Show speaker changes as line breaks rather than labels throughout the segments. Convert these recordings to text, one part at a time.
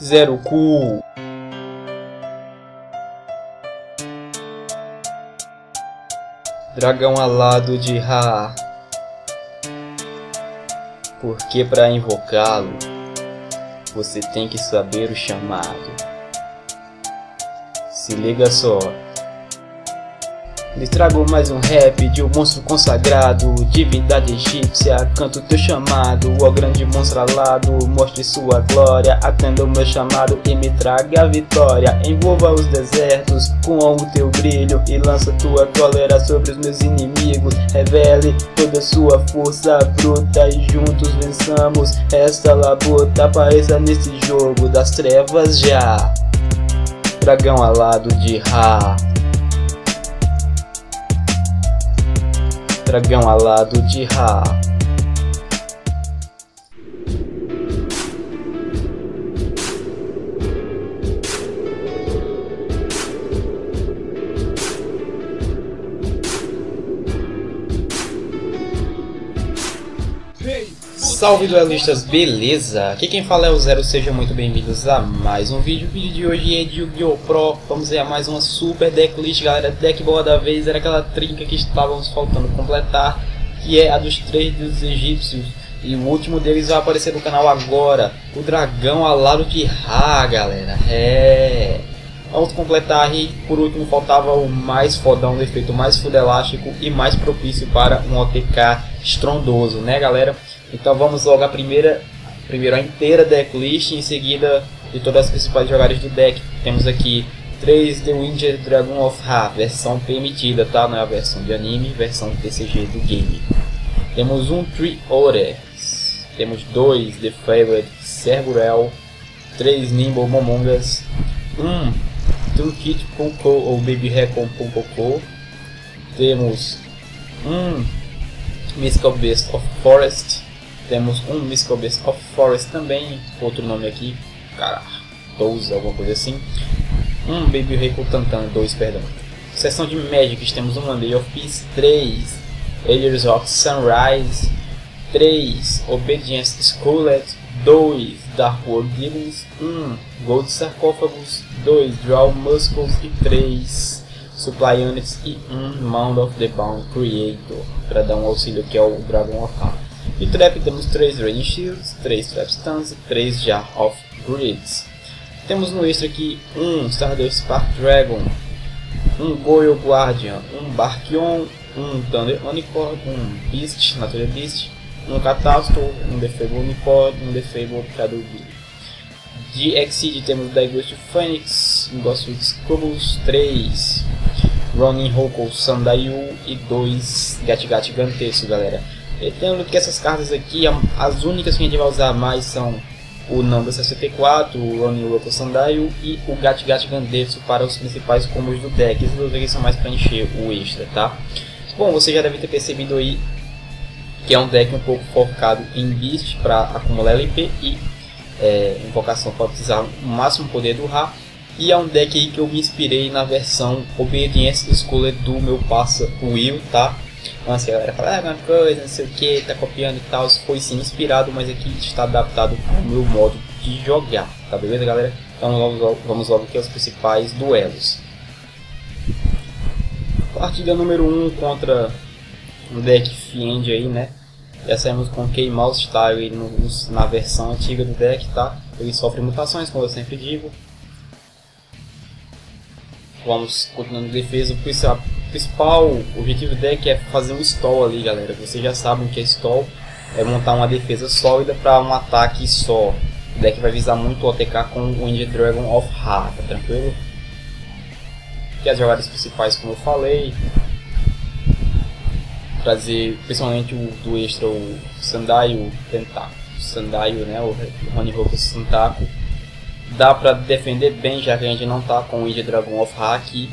Zero Cool. Dragão alado de Ra. Porque para invocá-lo, você tem que saber o chamado. Se liga só. Lhes trago mais um rap de um monstro consagrado, divindade egípcia, canto teu chamado. Ó grande monstro alado, mostre sua glória, atenda o meu chamado e me traga a vitória. Envolva os desertos com o teu brilho e lança tua cólera sobre os meus inimigos. Revele toda sua força bruta e juntos vençamos esta labuta. Apareça nesse jogo das trevas já. Dragão alado de Ra. Dragão alado de Ra. Salve duelistas, beleza? Aqui quem fala é o Zero, sejam muito bem-vindos a mais um vídeo. O vídeo de hoje é de Yu-Gi-Oh! Pro. Vamos ver mais uma super decklist, galera. Deck boa da vez, era aquela trinca que estávamos faltando completar, que é a dos 3 deuses egípcios. E o último deles vai aparecer no canal agora, o Dragão Alado de Ra, galera. Vamos completar e por último faltava o mais fodão, o efeito mais fudelástico e mais propício para um OTK estrondoso, né, galera? Então vamos logo a primeiro a inteira decklist, em seguida de todas as principais jogadas do deck. Temos aqui 3 The Winged Dragon of Ra, versão permitida, tá? Não é a versão de anime, versão TCG do game. Temos um Three Orders, temos 2 The Favorite Cerberel, 3 Nimble Momongas, Toolkit Ponko ou Baby Recon Ponko, temos Mystical Beast of Forest, temos um Mystical Beast of Forest também, outro nome aqui, cara, 12, alguma coisa assim, Baby Recon Tantan, 2, perdão. Seção de Magic, temos um Monday of Peace, 3 Aegis of Sunrise, 3 Obedience Skulllet, 2 Dark World Demons, Gold Sarcófagos, 2 Draw Muscles e 3 Supply Units e 1 Mound of the Bound Creator, para dar um auxílio que é o Dragon of Ra. E Trap temos 3 Raining Shields, 3 Trap Stuns e 3 Jar of Grids. Temos no extra aqui um Stardust Spark Dragon, um Goyle Guardian, um Barkion, um Thunder Unicorn, um Beast, Nature Beast, um Catastro, um Defable Unicorn, um Defable Cadoubi. De Exceed temos da Ghost Phoenix, um Ghost Scrubbles, 3 Ronin Hoko Sandayu e 2 Gat Gantesco, galera. Tendo que essas cartas aqui, as únicas que a gente vai usar mais são o Namba 64, o Ronin Hoko Sandayu e o Gat Gantesco para os principais combos do deck. Esses dois aqui são mais para encher o extra, tá? Bom, você já deve ter percebido aí que é um deck um pouco focado em Beast para acumular LP e invocação para utilizar o máximo poder do Ra. E é um deck aí que eu me inspirei na versão Obedience Skulllet do meu parça Will, tá? Então assim, a galera fala, alguma coisa, não sei o que, tá copiando e tal. Foi sim inspirado, mas aqui está adaptado ao meu modo de jogar, tá beleza, galera? Então vamos logo aqui aos principais duelos. Partida número 1 contra um deck Fiend aí, né? Já saímos com K-Mouse Style na versão antiga do deck, tá? Ele sofre mutações, como eu sempre digo. Vamos continuando de defesa. O principal objetivo do deck é fazer um stall ali, galera. Vocês já sabem que é stall, é montar uma defesa sólida para um ataque só. O deck vai visar muito o OTK com o Winged Dragon of Ra, tá tranquilo? Aqui as jogadas principais, como eu falei. Trazer principalmente o do extra, o Sandayu Tentaco, Sandayu, né, o Ronin Hoko Tentaco. Dá pra defender bem, já que a gente não tá com o Winged Dragon of Ra aqui.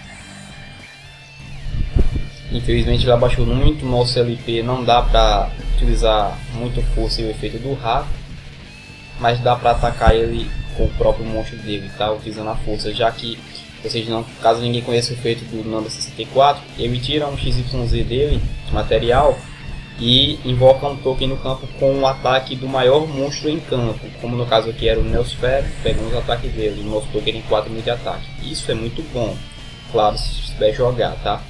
Infelizmente ele abaixou muito o nosso LP, não dá pra utilizar muito força e o efeito do Ra. Mas dá pra atacar ele com o próprio monstro dele, tá, utilizando a força, já que vocês não, caso ninguém conheça o efeito do Namba 64, ele tira um XYZ dele, material, e invoca um token no campo com o ataque do maior monstro em campo, como no caso aqui era o Neosfer. Pegamos o ataque dele, o nosso token tem 4.000 de ataque. Isso é muito bom, claro, se souber jogar, tá?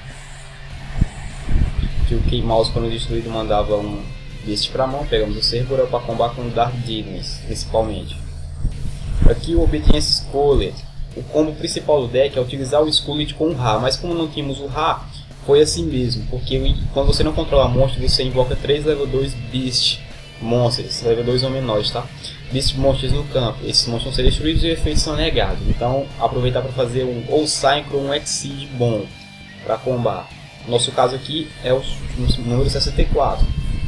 Que o Keymouse, quando destruído, mandava um Beast para mão. Pegamos o Cerberus para combater com o Dark Demons, principalmente. Aqui o Obedience Skullet. O combo principal do deck é utilizar o Skullet com o Ra, mas como não tínhamos o Ra, foi assim mesmo, porque quando você não controla monstro, você invoca 3 level 2 Beast Monsters, level 2 ou menores, tá? Beast Monsters no campo. Esses monstros vão ser destruídos e os efeitos são negados. Então, aproveitar para fazer um ou Synchro ou um Exceed bom para combar. Nosso caso aqui é o número 64.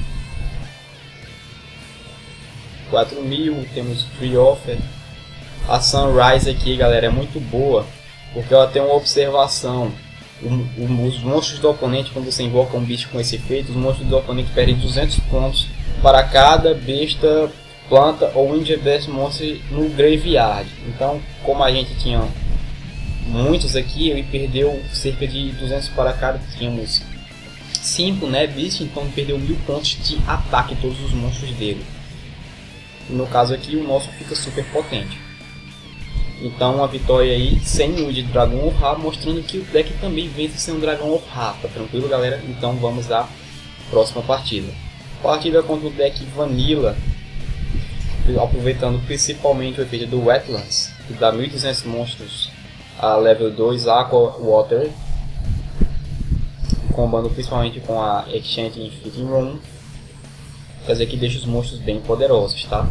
4.000, temos Free Offer. A Sunrise aqui, galera, é muito boa, porque ela tem uma observação. Os monstros do oponente, quando você invoca um bicho com esse efeito, os monstros do oponente perdem 200 pontos para cada besta, planta ou India Best Monster no Graveyard. Então, como a gente tinha muitos aqui, ele perdeu cerca de 200 para cada. Tínhamos 5, né, Beast, então perdeu 1000 pontos de ataque todos os monstros dele. No caso aqui, o nosso fica super potente. Então, uma vitória aí sem o de Dragon of Ra, mostrando que o deck também vence sem um Dragon of Ra. Tá tranquilo, galera? Então vamos à próxima partida. Partida contra o deck Vanilla, aproveitando principalmente o efeito do Wetlands, que dá 1200 monstros a level 2 Aqua Water, combando principalmente com a Exchange Fitting Room. Quer dizer que deixa os monstros bem poderosos, tá?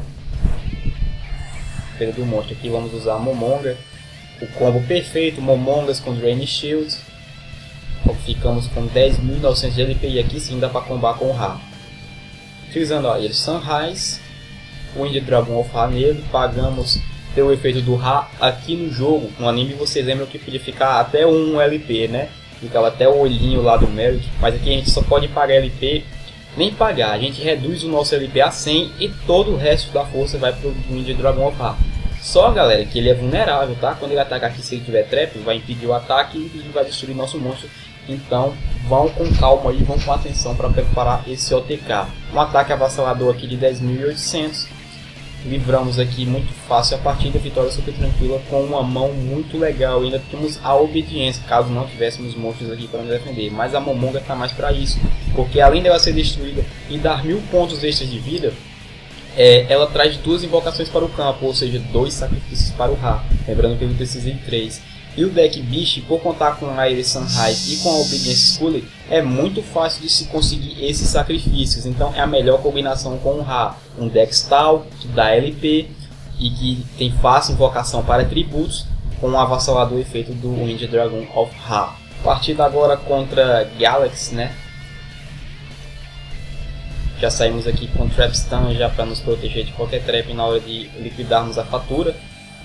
Do monstro aqui vamos usar Momonga, o combo perfeito, Momongas com Drain Shield. Ficamos com 10.900 de LP e aqui sim dá para combar com o Ra. Utilizando ó, ele Sunrise, o Wind Dragon of Ra nele, pagamos ter o efeito do Ra aqui no jogo. No anime vocês lembram que podia ficar até 1 LP, né? Ficava até o olhinho lá do Merrick, mas aqui a gente só pode pagar LP, nem pagar, a gente reduz o nosso LP a 100 e todo o resto da força vai para o Wind Dragon of Ra. Só, galera, que ele é vulnerável, tá? Quando ele atacar aqui, se ele tiver trap, vai impedir o ataque e vai destruir nosso monstro. Então, vão com calma e vão com atenção para preparar esse OTK. Um ataque avassalador aqui de 10.800. Livramos aqui muito fácil a partida, vitória super tranquila com uma mão muito legal. Ainda temos a obediência, caso não tivéssemos monstros aqui para nos defender. Mas a Momonga está mais para isso, porque além dela ser destruída e dar 1000 pontos extras de vida, ela traz 2 invocações para o campo, ou seja, 2 sacrifícios para o Ra. Lembrando que ele precisa de 3. E o deck Beast, por contar com a Iris Sunrise e com a Obedience Skullet, é muito fácil de se conseguir esses sacrifícios. Então é a melhor combinação com o Ra. Um deck Stall, que dá LP e que tem fácil invocação para tributos, com um avassalador efeito do Wind Dragon of Ra. Partida agora contra Galaxy, né? Já saímos aqui com Trap Stun já para nos proteger de qualquer trap na hora de liquidarmos a fatura.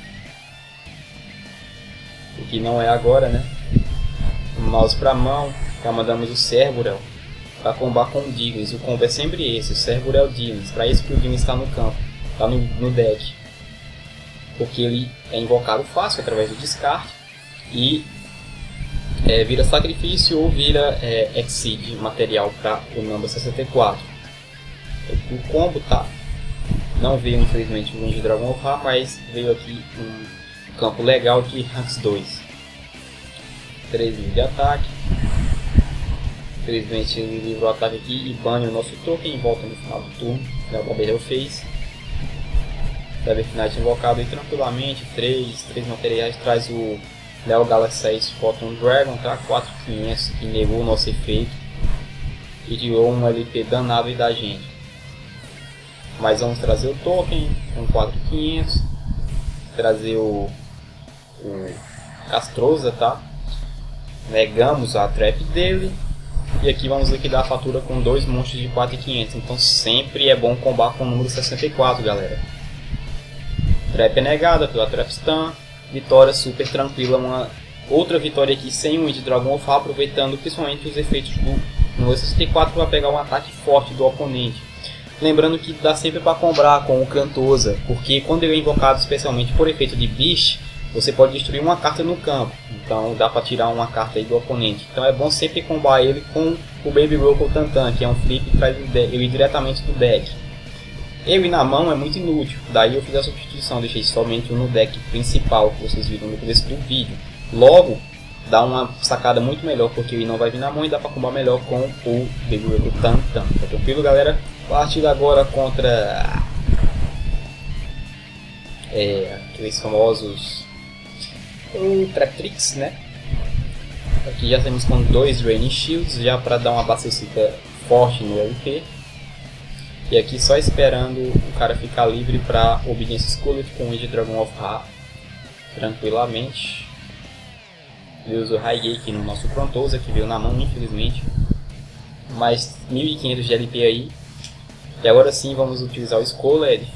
O que não é agora, né? Mouse para mão, já mandamos o Cerberus para combar com o Diglins. O combo é sempre esse, o Cerberus Diglins. Para isso que o Diglins está no campo, está no deck. Porque ele é invocado fácil através do descarte e vira sacrifício ou vira Exceed material para o Number 64. O combo tá, não veio infelizmente o Wind Dragon of Ra, mas veio aqui um campo legal de Ranks 2. 3.000 de ataque. Infelizmente ele livrou o ataque aqui e bane o nosso token e volta no final do turno. O Gabriel fez. Deve Knight invocado aí tranquilamente. 3 materiais, traz o Leo Galaxy 6 Photon Dragon, tá? 4.500 que negou o nosso efeito e tirou um LP danado aí da gente. Mas vamos trazer o token com 4.500, trazer o Castrosa, tá? Negamos a trap dele e aqui vamos liquidar a fatura com 2 monstros de 4.500. Então sempre é bom combar com o número 64, galera. Trap é negada pela Trap Stun, vitória super tranquila, uma outra vitória aqui sem o Wind Dragon of Ra, aproveitando principalmente os efeitos do número 64 para pegar um ataque forte do oponente. Lembrando que dá sempre para combar com o Cantosa, porque quando ele é invocado especialmente por efeito de Beast, você pode destruir uma carta no campo. Então dá para tirar uma carta aí do oponente. Então é bom sempre combar ele com o Baby Rocco Tantan, que é um flip que traz ele diretamente do deck. Ele na mão é muito inútil, daí eu fiz a substituição, deixei somente no deck principal que vocês viram no começo do vídeo. Logo, dá uma sacada muito melhor, porque ele não vai vir na mão e dá para combar melhor com o Baby Rocco Tantan. Tá tranquilo, galera? Partida agora contra aqueles famosos Traptrix, né? Aqui já temos com 2 Draining Shields, já para dar uma abastecida forte no LP. E aqui só esperando o cara ficar livre para Obedience Skulllet com o Age Dragon of Ra tranquilamente. Ele usa o Raigeki aqui no nosso Frontosa, que veio na mão, infelizmente. Mais 1500 de LP aí. E agora sim vamos utilizar o Skulllet.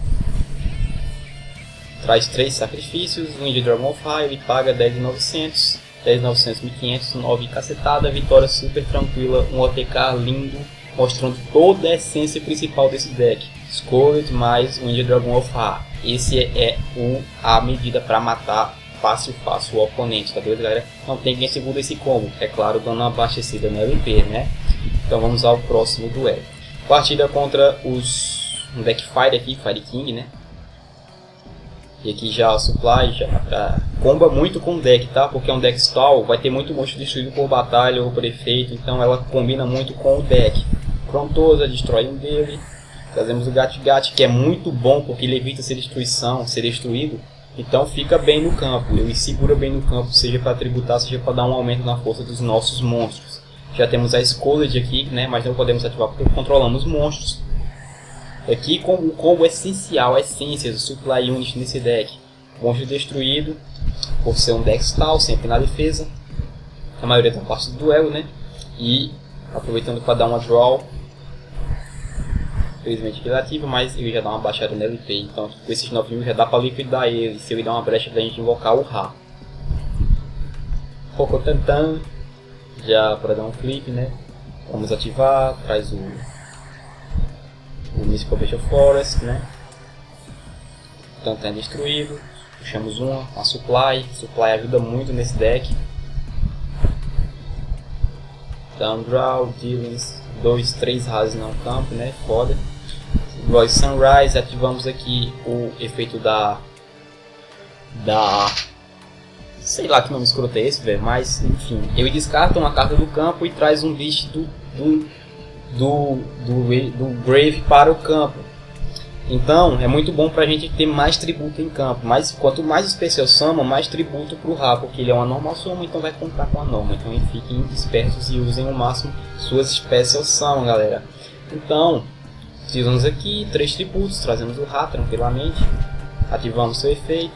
Traz 3 sacrifícios, um Age Dragon of Ra, ele paga 10.900, 10.900, 1.500, 9 cacetada, vitória super tranquila, um OTK lindo, mostrando toda a essência principal desse deck. Skulllet mais o Age Dragon of Ra. Esse é a medida para matar fácil o oponente, tá doido, galera? Não tem quem segura esse combo, é claro, dando uma abastecida no LP, né? Então vamos ao próximo duelo. Partida contra um deck Fire aqui, Fire King, né? E aqui já a Supply já comba muito com o deck, tá? Porque é um deck stall, vai ter muito monstro destruído por batalha ou por efeito, então ela combina muito com o deck. Frontosa, destrói um dele. Trazemos o Gat-Gat, que é muito bom porque ele evita ser destruído. Então fica bem no campo, ele segura bem no campo, seja para tributar, seja para dar um aumento na força dos nossos monstros. Já temos a Skulllet aqui, né? Mas não podemos ativar porque controlamos monstros. Aqui com o combo essencial, a essência do Supply Unit nesse deck. Monstro destruído, por ser um deck stall, sempre na defesa. A maioria da parte do duelo, né? E aproveitando para dar uma draw. Infelizmente relativo, mas ele já dá uma baixada no LP. Então com esses 9.000 já dá para liquidar ele. Se ele dar uma brecha pra gente invocar o Ra. Rocco Tantan, já para dar um flip, né? Vamos ativar, traz o Mystical Bestial Forest, né? Tantan é destruído. Puxamos uma Supply. Supply ajuda muito nesse deck. Down Draw, Dealings, 2, 3 rasos no campo, né? Foda. Voice Sunrise, ativamos aqui o efeito da sei lá que nome escroto é esse, velho, mas enfim, ele descarta uma carta do campo e traz um beast do Grave para o campo. Então é muito bom pra gente ter mais tributo em campo, mas quanto mais Special Summon, mais tributo pro Ra, porque ele é uma normal summon, então vai contar com a norma. Então fiquem espertos e usem ao máximo suas Special Summon, galera. Então utilizamos aqui 3 tributos, trazemos o Ra tranquilamente, ativamos seu efeito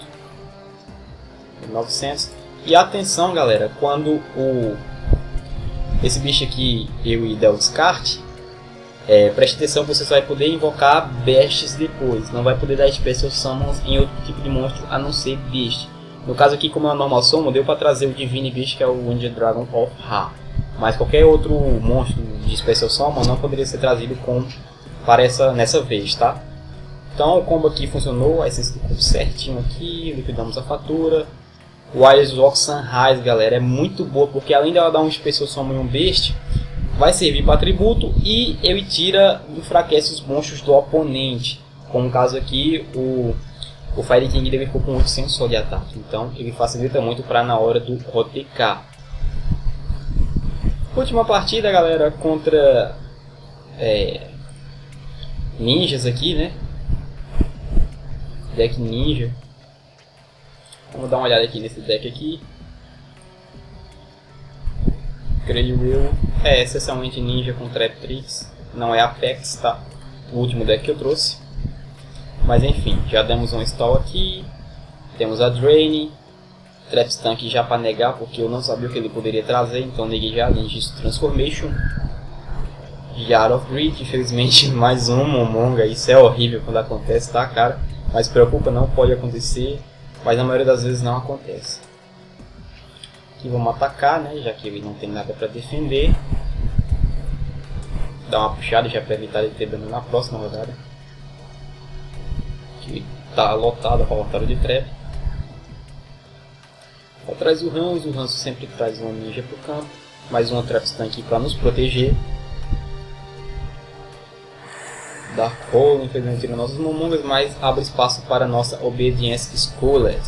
900. E atenção, galera, quando esse bicho aqui eu der o descarte, preste atenção, você só vai poder invocar bestes depois, não vai poder dar Special Summons em outro tipo de monstro a não ser Beast. No caso aqui, como é uma normal summon, deu para trazer o Divine Beast, que é o Age Dragon of Ra, mas qualquer outro monstro de Special Summon não poderia ser trazido nessa vez, tá? Então o combo aqui funcionou, a essência do combo certinho aqui, liquidamos a fatura. O Wires Walk Sunrise, galera, é muito boa, porque além dela dar um Special Summon e um Beast, vai servir para atributo e ele enfraquece os monstros do oponente. Como no caso aqui, o Fire King dele ficou com 800 só de ataque, então ele facilita muito para na hora do OTK. Última partida, galera, contra ninjas aqui, né? Deck ninja. Vamos dar uma olhada aqui nesse deck aqui. Creio eu. Essencialmente ninja com Traptrix. Não é Apex, tá? O último deck que eu trouxe. Mas enfim, já demos um install aqui. Temos a Drain. Trapstank já para negar, porque eu não sabia o que ele poderia trazer. Então neguei já a Ninja Transformation. Jar of Greed, infelizmente mais um Momonga. Isso é horrível quando acontece, tá, cara? Mas preocupa, não pode acontecer. Mas na maioria das vezes não acontece. Aqui vamos atacar, né? Já que ele não tem nada para defender. Dá uma puxada já para evitar ele ter dano na próxima rodada. Aqui tá lotado, a de trap. Atrás do Hanzo sempre traz uma ninja pro campo, mais uma Trapstan aqui para nos proteger. Dark Hole, infelizmente tira nossas Momongas, mas abre espaço para nossa Obedience Skulled.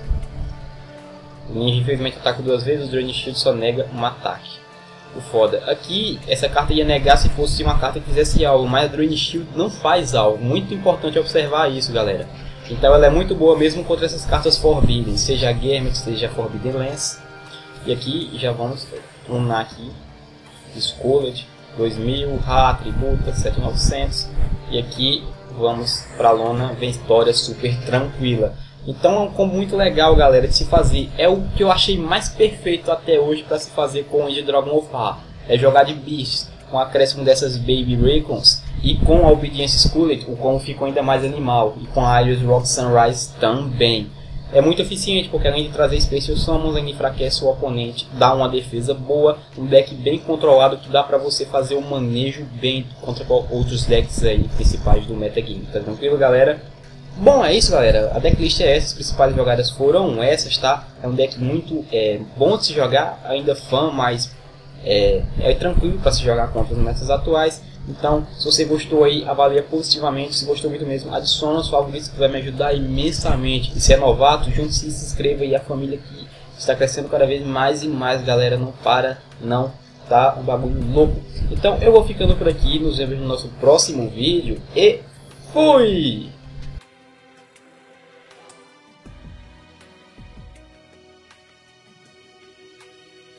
O ninja infelizmente ataca 2 vezes, o Drain Shield só nega um ataque. O foda, aqui essa carta ia negar se fosse uma carta que fizesse algo, mas a Drain Shield não faz algo. Muito importante observar isso, galera. Então ela é muito boa mesmo contra essas cartas Forbidden, seja a Gambit, seja a Forbidden Lance. E aqui já vamos runar aqui, Skulled, 2000, Ra, Tributa, 7900. E aqui vamos para a lona Vitória super tranquila. Então é um combo muito legal, galera, de se fazer. É o que eu achei mais perfeito até hoje para se fazer com o End Dragon of Ra. É jogar de Beast, com o acréscimo dessas Baby Raycons. E com a Obedience Skulled, o combo ficou ainda mais animal. E com a Iris Rock Sunrise também. É muito eficiente, porque além de trazer Special Summons, ele enfraquece o oponente, dá uma defesa boa, um deck bem controlado que dá pra você fazer um manejo bem contra outros decks aí principais do metagame. Tá tranquilo, galera? Bom, é isso, galera. A decklist é essa, as principais jogadas foram essas, tá? É um deck muito bom de se jogar, ainda fã, mas é tranquilo para se jogar contra os metas atuais. Então, se você gostou aí, avalia positivamente. Se gostou muito mesmo, adiciona os favoritos que vai me ajudar imensamente. E se é novato, junte-se e se inscreva aí. A família que está crescendo cada vez mais e mais, galera. Não para, não. Tá um bagulho louco. Então, eu vou ficando por aqui. Nos vemos no nosso próximo vídeo. E fui!